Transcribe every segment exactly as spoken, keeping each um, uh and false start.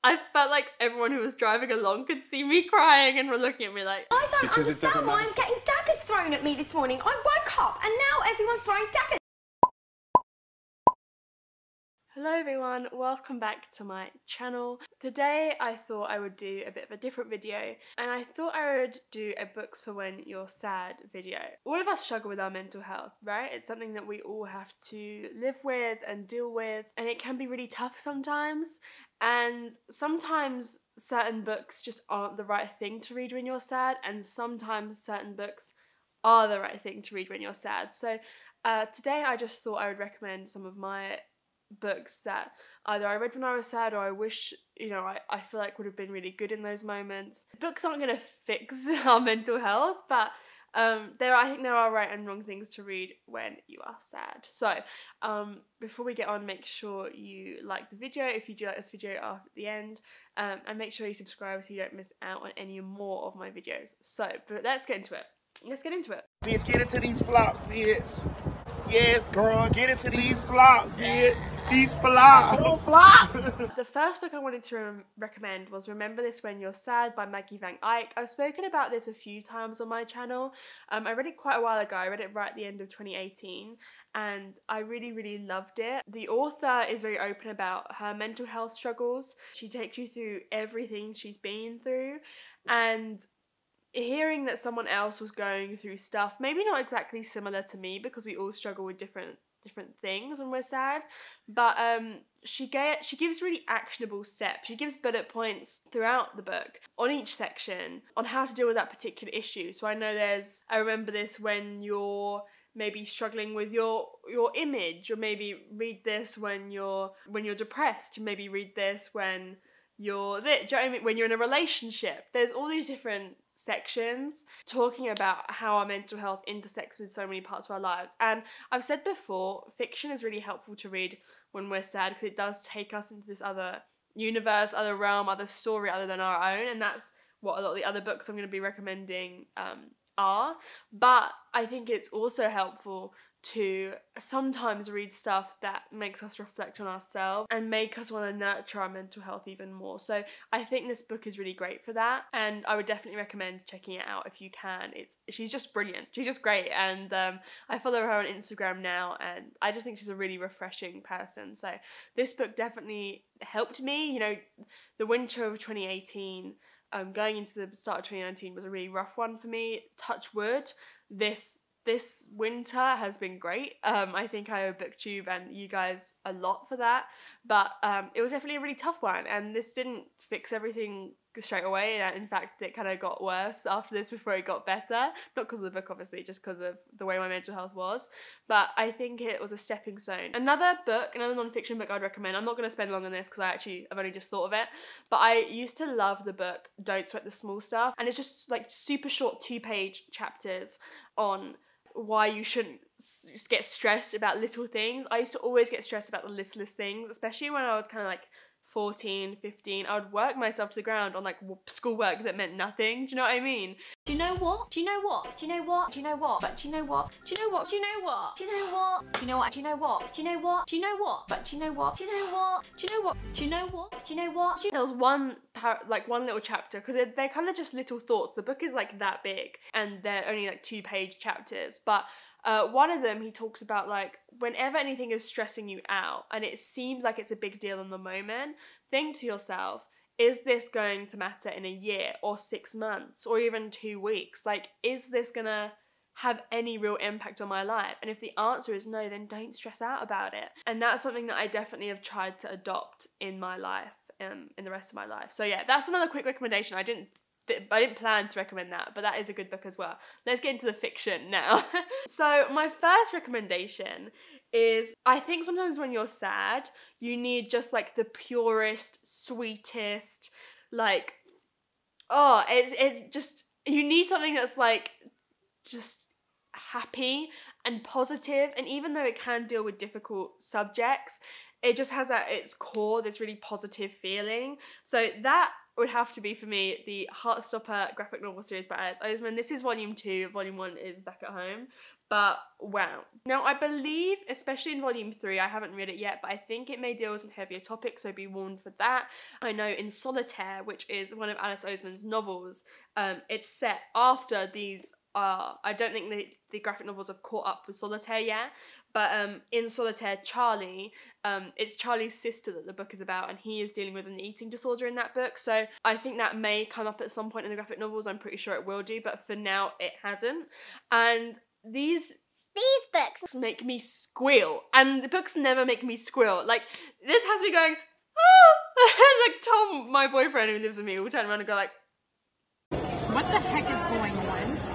I felt like everyone who was driving along could see me crying and were looking at me like, I don't Because it understand doesn't why matter. I'm getting daggers thrown at me this morning. I woke up and now everyone's throwing daggers. hello everyone, welcome back to my channel. Today I thought I would do a bit of a different video, and I thought I would do a books for when you're sad video. All of us struggle with our mental health, right? It's something that we all have to live with and deal with, and it can be really tough sometimes. And sometimes certain books just aren't the right thing to read when you're sad, and sometimes certain books are the right thing to read when you're sad. So uh, today I just thought I would recommend some of my books that either I read when I was sad or I wish, you know, I, I feel like would have been really good in those moments. Books aren't going to fix our mental health, but um, there I think there are right and wrong things to read when you are sad. So um, before we get on, make sure you like the video if you do like this video at the end, um, and make sure you subscribe so you don't miss out on any more of my videos. So, but let's get into it. Let's get into it. Bitch, get into these flops, bitch. Yes, girl, get into these flops, bitch. These flops. Don't flop. The first book I wanted to re recommend was Remember This When You're Sad by Maggie Van Eyck. I've spoken about this a few times on my channel. Um, I read it quite a while ago. I read it right at the end of twenty eighteen, and I really, really loved it. The author is very open about her mental health struggles. She takes you through everything she's been through, and hearing that someone else was going through stuff, maybe not exactly similar to me because we all struggle with different different things when we're sad, but um she get she gives really actionable steps. She gives bullet points throughout the book on each section on how to deal with that particular issue. So I know there's I remember this when you're maybe struggling with your your image, or maybe read this when you're when you're depressed, maybe read this when you're this, do you know what I mean? When you're in a relationship. There's all these different sections talking about how our mental health intersects with so many parts of our lives. And I've said before, fiction is really helpful to read when we're sad because it does take us into this other universe, other realm, other story other than our own, and that's what a lot of the other books I'm going to be recommending um, are. But I think it's also helpful to sometimes read stuff that makes us reflect on ourselves and make us want to nurture our mental health even more. So I think this book is really great for that, and I would definitely recommend checking it out if you can. It's she's just brilliant. She's just great, and um, I follow her on Instagram now, and I just think she's a really refreshing person. So this book definitely helped me. You know, the winter of twenty eighteen, um, going into the start of twenty nineteen was a really rough one for me. Touch wood, this This winter has been great. Um, I think I owe BookTube and you guys a lot for that, but um, it was definitely a really tough one, and this didn't fix everything straight away. In fact, it kind of got worse after this before it got better. Not because of the book, obviously, just because of the way my mental health was, but I think it was a stepping stone. Another book, another non-fiction book I'd recommend, I'm not going to spend long on this because I actually, I've only just thought of it, but I used to love the book Don't Sweat the Small Stuff, and it's just like super short two-page chapters on why you shouldn't just get stressed about little things. I used to always get stressed about the littlest things, especially when I was kind of like fourteen, fifteen. I would work myself to the ground on like schoolwork that meant nothing. Do you know what I mean? Do you know what? Do you know what? Do you know what? Do you know what? But do you know what? Do you know what? Do you know what? Do you know what? Do you know what? Do you know what? Do you know what? Do you know what? But do you know what? Do you know what? Do you know what? Do you know what? Do you know what? There was one par like one little chapter, because they're, they're kind of just little thoughts. The book is like that big, and they're only like two page chapters, but Uh, one of them, he talks about like whenever anything is stressing you out and it seems like it's a big deal in the moment, think to yourself, is this going to matter in a year or six months or even two weeks? Like, is this gonna have any real impact on my life? And if the answer is no, then don't stress out about it. And that's something that I definitely have tried to adopt in my life and in the rest of my life. So yeah, that's another quick recommendation. I didn't I didn't plan to recommend that, but that is a good book as well. Let's get into the fiction now. So my first recommendation is, I think sometimes when you're sad, you need just like the purest, sweetest, like, oh, it's, it's just, you need something that's like, just happy and positive, and even though it can deal with difficult subjects, it just has at its core this really positive feeling. So that would have to be for me the Heartstopper graphic novel series by Alice Oseman. This is volume two, volume one is Back at Home, but wow. Now I believe, especially in volume three, I haven't read it yet, but I think it may deal with some heavier topics, so be warned for that. I know in Solitaire, which is one of Alice Oseman's novels, um, it's set after these Uh, I don't think the, the graphic novels have caught up with Solitaire yet, but um, in Solitaire, Charlie, um, it's Charlie's sister that the book is about, and he is dealing with an eating disorder in that book, so I think that may come up at some point in the graphic novels. I'm pretty sure it will do, but for now it hasn't. And these These books make me squeal, and the books never make me squeal. Like, this has me going, oh! Like Tom, my boyfriend who lives with me, will turn around and go like, what the heck is going on?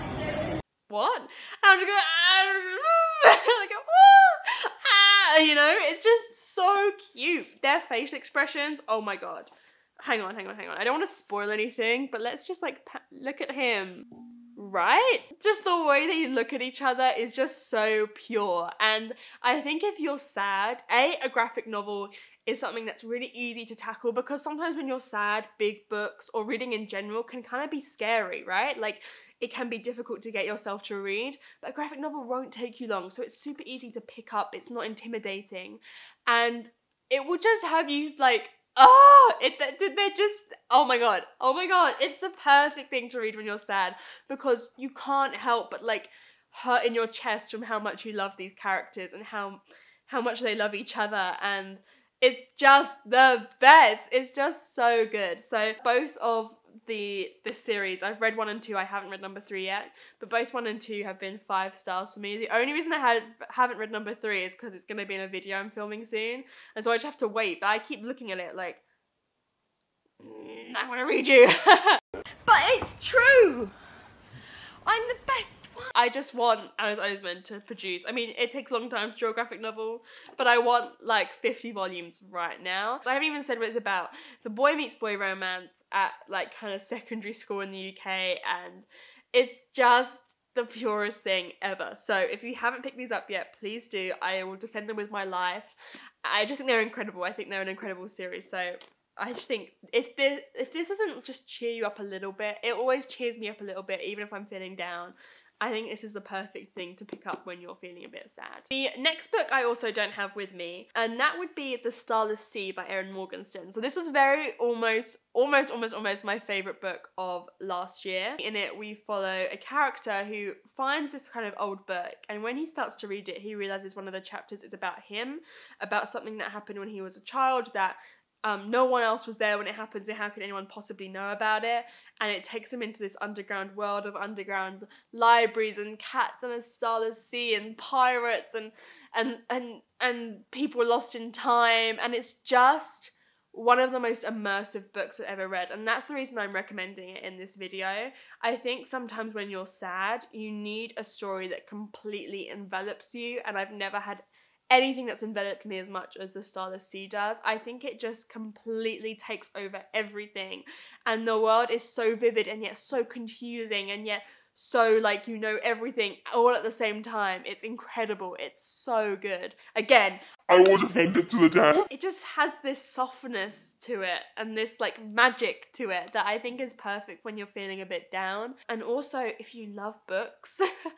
What? And I'm just going, ah, like, ah, ah, you know, it's just so cute. Their facial expressions, oh my god. Hang on, hang on, hang on. I don't want to spoil anything, but let's just like pa- look at him. Right? Just the way that you look at each other is just so pure. And I think if you're sad, A, a graphic novel is something that's really easy to tackle, because sometimes when you're sad, big books or reading in general can kind of be scary, right? Like, it can be difficult to get yourself to read, but a graphic novel won't take you long, so it's super easy to pick up. It's not intimidating, and it will just have you like, oh, it, they're just, oh my god, oh my god, it's the perfect thing to read when you're sad, because you can't help but like hurt in your chest from how much you love these characters and how how much they love each other, and it's just the best. It's just so good. So both of the this series, I've read one and two, I haven't read number three yet, but both one and two have been five stars for me. The only reason I had, haven't read number three is because it's going to be in a video I'm filming soon, and so I just have to wait, but I keep looking at it like, mm, I want to read you. But it's true. I'm the best one. I just want Alice Oseman to produce. I mean, it takes a long time to draw a graphic novel, but I want like fifty volumes right now. So I haven't even said what it's about. It's a boy meets boy romance at like kind of secondary school in the U K, and it's just the purest thing ever. So if you haven't picked these up yet, please do. I will defend them with my life. I just think they're incredible. I think they're an incredible series. So I think if this, if this doesn't just cheer you up a little bit, it always cheers me up a little bit, even if I'm feeling down. I think this is the perfect thing to pick up when you're feeling a bit sad. The next book I also don't have with me, and that would be The Starless Sea by Erin Morgenstern. So this was very almost, almost, almost, almost my favourite book of last year. In it, we follow a character who finds this kind of old book, and when he starts to read it, he realises one of the chapters is about him, about something that happened when he was a child that Um, no one else was there when it happened, so how could anyone possibly know about it? And it takes him into this underground world of underground libraries and cats and a starless sea and pirates and and and and people lost in time, and it's just one of the most immersive books I've ever read, and that's the reason I'm recommending it in this video. I think sometimes when you're sad, you need a story that completely envelops you, and I've never had anything that's enveloped me as much as The Starless Sea does. I think it just completely takes over everything, and the world is so vivid and yet so confusing and yet so like you know everything all at the same time. It's incredible. It's so good. Again, I will defend it to the death. it just has this softness to it and this like magic to it that I think is perfect when you're feeling a bit down. And also, if you love books,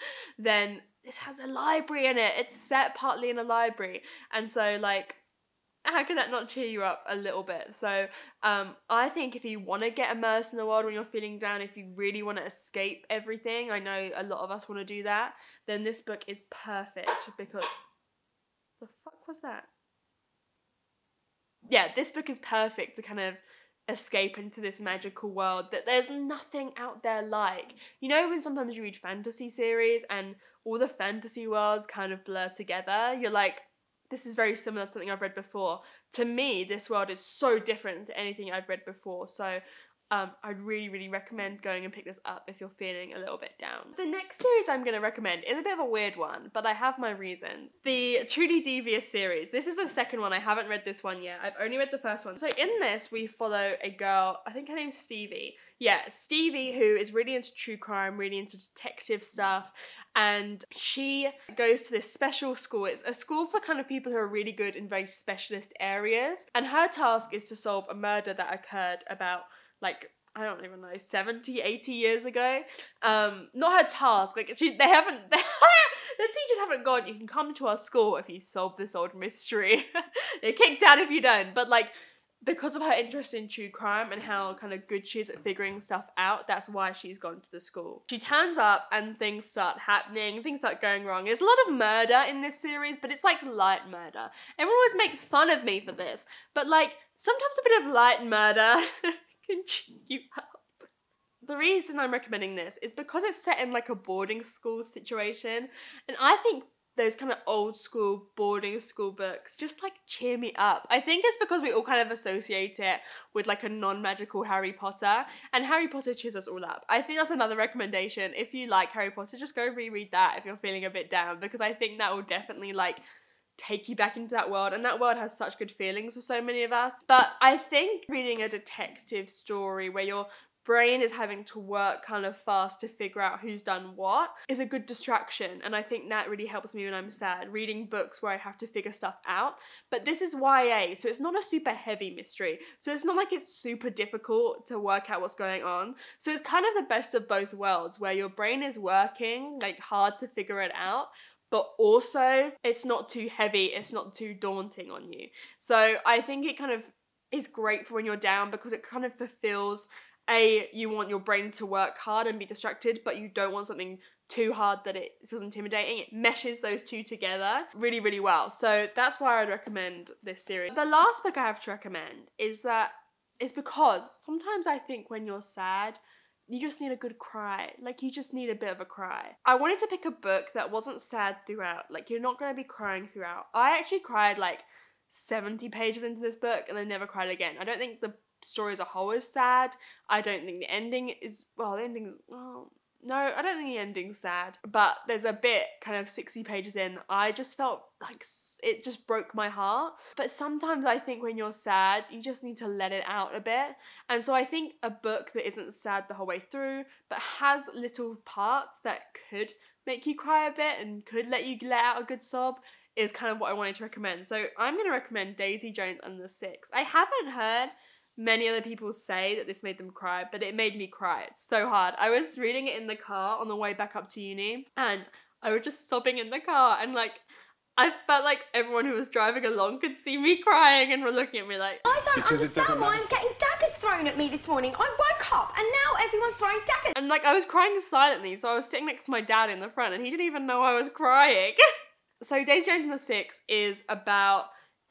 then this has a library in it. It's set partly in a library, and so like, how can that not cheer you up a little bit? So um, I think if you want to get immersed in the world when you're feeling down, if you really want to escape everything, I know a lot of us want to do that, then this book is perfect, because the fuck was that? Yeah, this book is perfect to kind of escape into this magical world that there's nothing out there like. You know when sometimes you read fantasy series and all the fantasy worlds kind of blur together? You're like, this is very similar to something I've read before. To me, this world is so different to anything I've read before. So Um, I'd really, really recommend going and pick this up if you're feeling a little bit down. The next series I'm going to recommend is a bit of a weird one, but I have my reasons. The Truly Devious series. This is the second one. I haven't read this one yet. I've only read the first one. So in this, we follow a girl, I think her name's Stevie. Yeah, Stevie, who is really into true crime, really into detective stuff, and she goes to this special school. It's a school for kind of people who are really good in very specialist areas, and her task is to solve a murder that occurred about like, I don't even know, seventy, eighty years ago. Um, not her task, like, she, they haven't, the teachers haven't gone, you can come to our school if you solve this old mystery. You're kicked out if you don't, but like, because of her interest in true crime and how kind of good she is at figuring stuff out, that's why she's gone to the school. She turns up and things start happening, things start going wrong. There's a lot of murder in this series, but it's like light murder. Everyone always makes fun of me for this, but like, sometimes a bit of light murder can cheer you up. The reason I'm recommending this is because it's set in like a boarding school situation, and I think those kind of old school boarding school books just like cheer me up. I think it's because we all kind of associate it with like a non-magical Harry Potter, and Harry Potter cheers us all up. I think that's another recommendation. If you like Harry Potter, just go reread that if you're feeling a bit down, because I think that will definitely like take you back into that world, and that world has such good feelings for so many of us. But I think reading a detective story where your brain is having to work kind of fast to figure out who's done what is a good distraction, and I think that really helps me when I'm sad, reading books where I have to figure stuff out. But this is Y A, so it's not a super heavy mystery, so it's not like it's super difficult to work out what's going on. So it's kind of the best of both worlds, where your brain is working like hard to figure it out, but also it's not too heavy, it's not too daunting on you. So I think it kind of is great for when you're down, because it kind of fulfills, A, you want your brain to work hard and be distracted, but you don't want something too hard that it feels intimidating. It meshes those two together really, really well. So that's why I'd recommend this series. The last book I have to recommend is that, it's because sometimes I think when you're sad, you just need a good cry. Like, you just need a bit of a cry. I wanted to pick a book that wasn't sad throughout. Like, you're not going to be crying throughout. I actually cried like seventy pages into this book and then never cried again. I don't think the story as a whole is sad. I don't think the ending is, well, the ending, well, no, I don't think the ending's sad. But there's a bit kind of sixty pages in, I just felt like it just broke my heart. But sometimes I think when you're sad, you just need to let it out a bit. And so I think a book that isn't sad the whole way through, but has little parts that could make you cry a bit and could let you let out a good sob, is kind of what I wanted to recommend. So I'm going to recommend Daisy Jones and the Six. I haven't heard many other people say that this made them cry, but it made me cry. It's so hard. I was reading it in the car on the way back up to uni, and I was just sobbing in the car, and like, I felt like everyone who was driving along could see me crying and were looking at me like, I don't Because it understand doesn't why matter. I'm getting daggers thrown at me this morning. I woke up and now everyone's throwing daggers. and like I was crying silently, so I was sitting next to my dad in the front, and he didn't even know I was crying. So Daisy Jones and the Six is about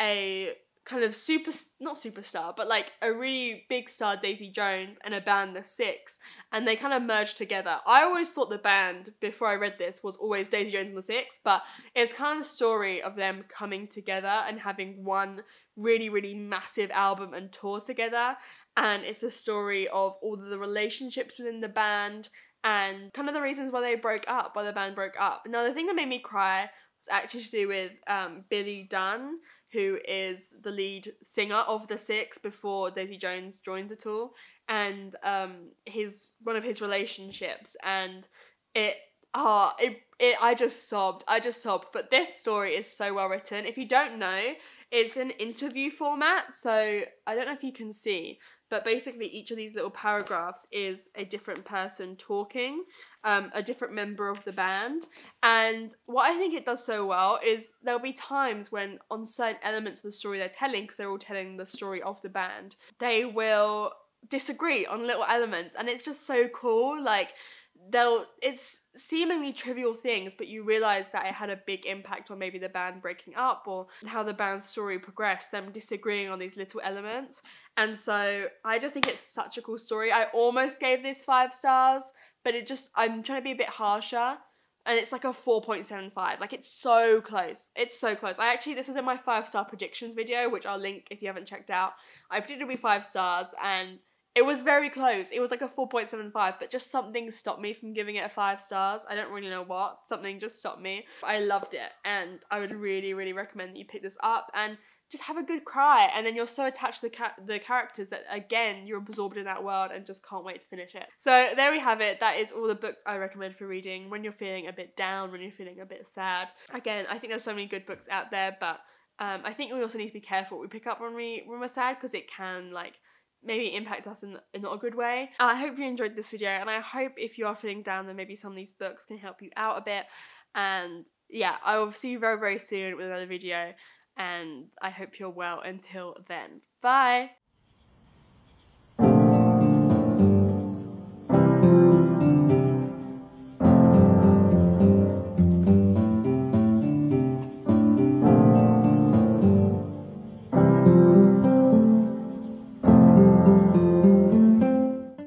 a kind of super, not superstar, but like a really big star, Daisy Jones, and a band, the Six, and they kind of merged together. I always thought the band, before I read this, was always Daisy Jones and the Six, but it's kind of the story of them coming together and having one really, really massive album and tour together, and it's a story of all of the relationships within the band and kind of the reasons why they broke up, why the band broke up. Now, the thing that made me cry was actually to do with um, Billy Dunn, who is the lead singer of the Six before Daisy Jones joins at all, and um, his one of his relationships, and it, ah, it, it, I just sobbed, I just sobbed. But this story is so well written. If you don't know, it's an interview format, so I don't know if you can see, but basically each of these little paragraphs is a different person talking, um, a different member of the band. And what I think it does so well is there'll be times when on certain elements of the story they're telling, because they're all telling the story of the band, they will disagree on little elements, and it's just so cool. Like, they'll, it's seemingly trivial things, but you realise that it had a big impact on maybe the band breaking up or how the band's story progressed, them disagreeing on these little elements. And so I just think it's such a cool story. I almost gave this five stars, but it just, I'm trying to be a bit harsher, and it's like a four point seven five. Like, it's so close. It's so close. I actually, this was in my five star predictions video, which I'll link if you haven't checked out. I predicted it'd be five stars, and It was very close. It was like a four point seven five, but just something stopped me from giving it a five stars. I don't really know what. Something just stopped me. I loved it, and I would really, really recommend that you pick this up and just have a good cry. And then you're so attached to the, ca the characters that, again, you're absorbed in that world and just can't wait to finish it. So there we have it. That is all the books I recommend for reading when you're feeling a bit down, when you're feeling a bit sad. Again, I think there's so many good books out there, but um, I think we also need to be careful what we pick up when, we, when we're sad, because it can, like, maybe impact us in, in not a good way. And I hope you enjoyed this video, and I hope if you are feeling down that maybe some of these books can help you out a bit. And yeah, I will see you very, very soon with another video, and I hope you're well until then. Bye!